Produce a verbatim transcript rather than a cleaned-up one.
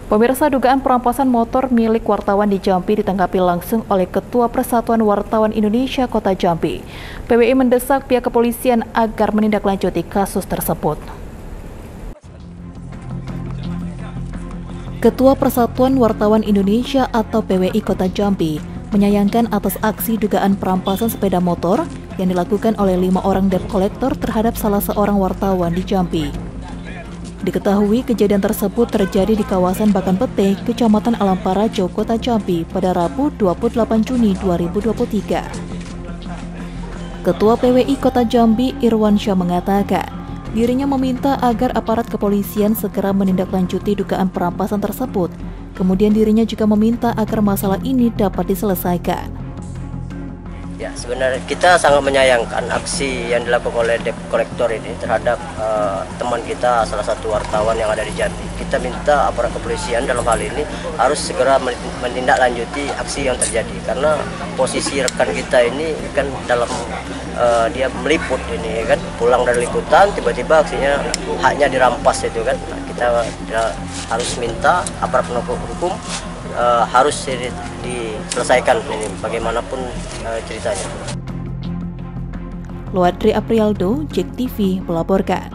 Pemirsa, dugaan perampasan motor milik wartawan di Jambi ditanggapi langsung oleh Ketua Persatuan Wartawan Indonesia Kota Jambi. P W I mendesak pihak kepolisian agar menindaklanjuti kasus tersebut. Ketua Persatuan Wartawan Indonesia atau P W I Kota Jambi menyayangkan atas aksi dugaan perampasan sepeda motor yang dilakukan oleh lima orang debt collector terhadap salah seorang wartawan di Jambi. Diketahui kejadian tersebut terjadi di kawasan Bakan Pete, Kecamatan Alamparajo, Kota Jambi pada Rabu dua puluh delapan Juni dua ribu dua puluh tiga. Ketua P W I Kota Jambi Irwansyah mengatakan, dirinya meminta agar aparat kepolisian segera menindaklanjuti dugaan perampasan tersebut. Kemudian dirinya juga meminta agar masalah ini dapat diselesaikan. Ya, sebenarnya kita sangat menyayangkan aksi yang dilakukan oleh debt collector ini terhadap uh, teman kita, salah satu wartawan yang ada di Jambi. Kita minta aparat kepolisian dalam hal ini harus segera menindaklanjuti aksi yang terjadi, karena posisi rekan kita ini kan dalam uh, dia meliput ini kan, pulang dari liputan tiba-tiba aksinya haknya dirampas itu kan. Nah, kita uh, harus minta aparat penegak hukum Uh, harus di, diselesaikan ini bagaimanapun uh, ceritanya. Luadri Aprialdo, J E K T V melaporkan.